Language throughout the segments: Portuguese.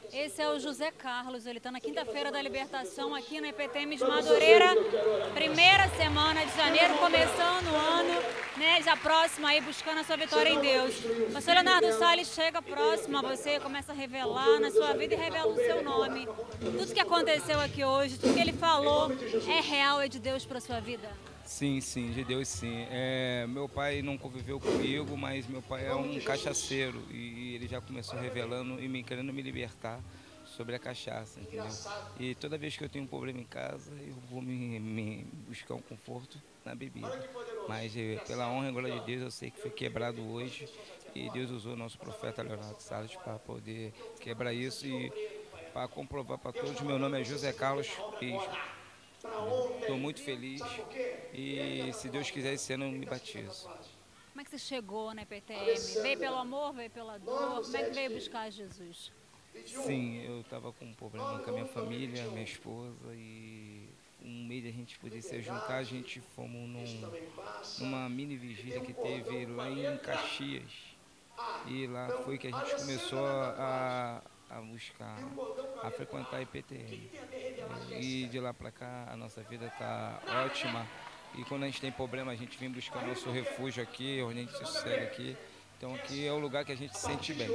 Esse é o José Carlos, ele está na quinta-feira da libertação aqui na IPTM de Madureira, primeira semana de janeiro, começando o ano, né, já próximo aí, buscando a sua vitória em Deus. O pastor Leonardo Salles chega próximo a você, começa a revelar na sua vida e revela o seu nome. Tudo que aconteceu aqui hoje, tudo que ele falou, é real, é de Deus para a sua vida? Sim, sim, de Deus sim. Meu pai não conviveu comigo, mas meu pai é um cachaceiro e ele já começou revelando e me querendo me libertar sobre a cachaça, entendeu? E toda vez que eu tenho um problema em casa, eu vou me buscar um conforto na bebida. Mas pela honra e glória de Deus, eu sei que foi quebrado hoje e Deus usou o nosso profeta Leonardo Salles para poder quebrar isso e para comprovar para todos. Meu nome é José Carlos e estou muito feliz e, se Deus quiser, esse ano eu me batizo. Como é que você chegou na IPTM? Veio pelo amor, veio pela dor? Como é que veio buscar Jesus? Sim, eu estava com um problema com a minha família, minha esposa, e um mês a gente podia se juntar, a gente fomos numa mini vigília que teve lá em Caxias. E lá foi que a gente começou a buscar, a frequentar a IPTM. E de lá para cá a nossa vida está ótima. E quando a gente tem problema, a gente vem buscar nosso refúgio aqui, onde a gente se sossega aqui. Então aqui é o lugar que a gente se sente bem.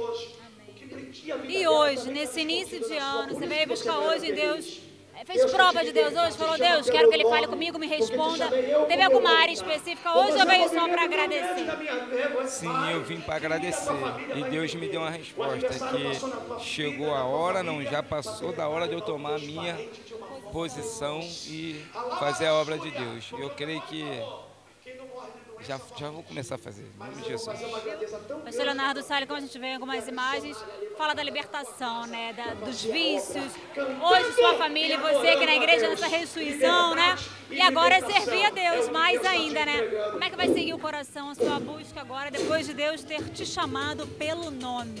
E hoje, nesse início de ano, você veio buscar hoje em Deus, fez prova de Deus hoje, falou: Deus, quero que Ele fale comigo, me responda. Teve alguma área específica hoje ou veio só para agradecer? Sim, eu vim para agradecer e Deus me deu uma resposta que chegou a hora, não, já passou da hora de eu tomar a minha posição e fazer a obra de Deus. Eu creio que já vou começar a fazer, em nome de Jesus. Pastor Leonardo Salles, como a gente vê em algumas imagens, fala da libertação, né, dos vícios. Hoje sua família e você aqui na igreja nessa ressurreição, né? E agora é servir a Deus mais ainda, né? Como é que vai seguir o coração, a sua busca agora, depois de Deus ter te chamado pelo nome?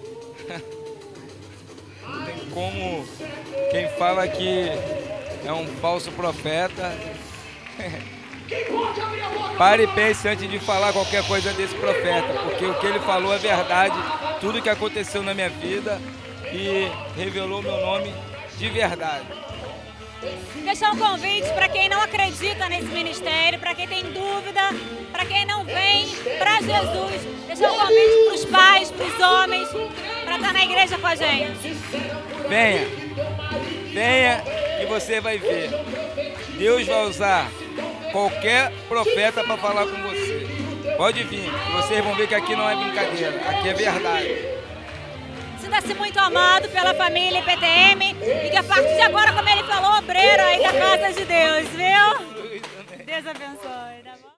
Não tem como quem fala que é um falso profeta. Pare e pense antes de falar qualquer coisa desse profeta, porque o que ele falou é verdade, tudo que aconteceu na minha vida e revelou meu nome de verdade. Deixar um convite para quem não acredita nesse ministério, para quem tem dúvida, para quem não vem para Jesus. Deixar um convite para os pais, para os homens, para estar na igreja com a gente. Venha, venha e você vai ver. Deus vai usar qualquer profeta para falar com você. Pode vir, vocês vão ver que aqui não é brincadeira, aqui é verdade. Sinta-se muito amado pela família IPTM e que a partir de agora, como ele falou, obreiro aí da casa de Deus, viu? Deus abençoe. Tá bom?